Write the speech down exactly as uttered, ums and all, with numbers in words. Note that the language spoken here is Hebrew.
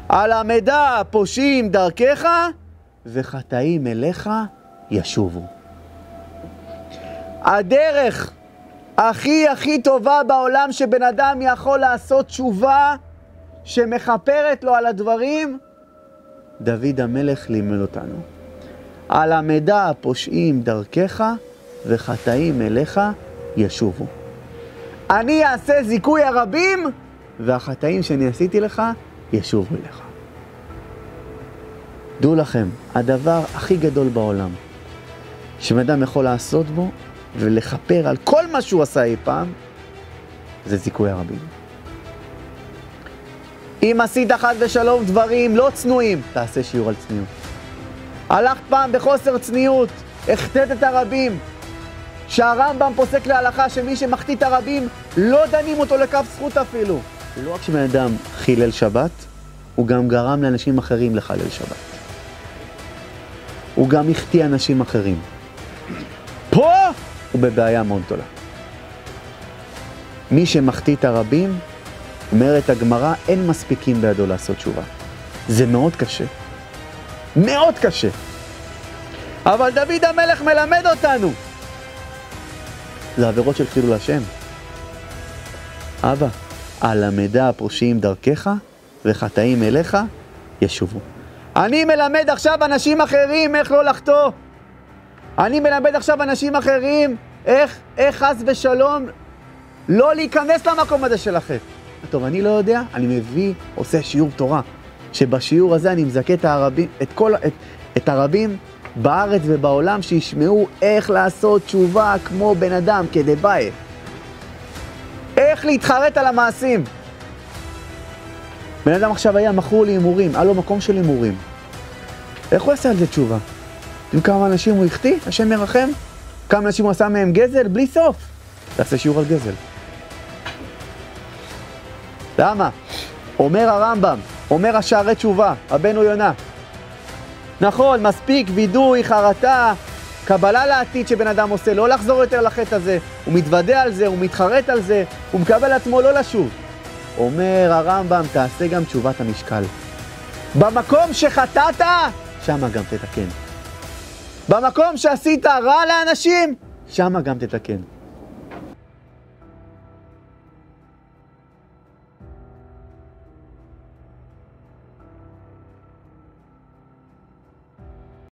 על המדע פושעים דרכך, וחטאים אליך ישובו. הדרך הכי הכי טובה בעולם שבן אדם יכול לעשות תשובה שמחפרת לו על הדברים, דוד המלך לימד אותנו. על המדע פושעים דרכך, וחטאים אליך ישובו. אני אעשה זיכוי הרבים, והחטאים שאני עשיתי לך ישובו אליך. דעו לכם, הדבר הכי גדול בעולם שבן אדם יכול לעשות בו ולחפר על כל מה שהוא עשה אי פעם, זה זיכוי הרבים. אם עשית חס ושלום דברים לא צנועים, תעשה שיעור על צניעות. הלכת פעם בחוסר צניעות, החטאת את הרבים, שהרמב"ם פוסק להלכה שמי שמחטיא את הרבים לא דנים אותו לכף זכות אפילו. לא רק שבן אדם חילל שבת, הוא גם גרם לאנשים אחרים לחלל שבת. הוא גם החטיא אנשים אחרים. פה הוא בבעיה מאוד גדולה. מי שמחטיא את הרבים, אומרת הגמרא, אין מספיקים בידו לעשות תשובה. זה מאוד קשה. מאוד קשה. אבל דוד המלך מלמד אותנו. זה עבירות של חילול השם. אבא, על המדע הפושעים דרכך, וחטאים אליך ישובו. אני מלמד עכשיו אנשים אחרים איך לא לחטוא. אני מלמד עכשיו אנשים אחרים איך, איך חס ושלום לא להיכנס למקום הזה של החטא. טוב, אני לא יודע, אני מביא, עושה שיעור תורה, שבשיעור הזה אני מזכה את הרבים, את כל, את, את הרבים בארץ ובעולם שישמעו איך לעשות תשובה כמו בן אדם, כדבעי. איך להתחרט על המעשים. בן אדם עכשיו היה מכור להימורים, היה לו מקום של הימורים. איך הוא עשה על זה תשובה? עם כמה אנשים הוא החטיא, השם ירחם? כמה אנשים הוא עשה מהם גזל? בלי סוף. תעשה שיעור על גזל. למה? אומר הרמב"ם, אומר השערי תשובה, רבנו יונה. נכון, מספיק וידוי, חרטה, קבלה לעתיד שבן אדם עושה, לא לחזור יותר לחטא הזה. הוא מתוודע על זה, הוא מתחרט על זה, הוא מקבל עצמו לא לשוב. אומר הרמב"ם, תעשה גם תשובת המשקל. במקום שחטאת, שמה גם תתקן. במקום שעשית רע לאנשים, שמה גם תתקן.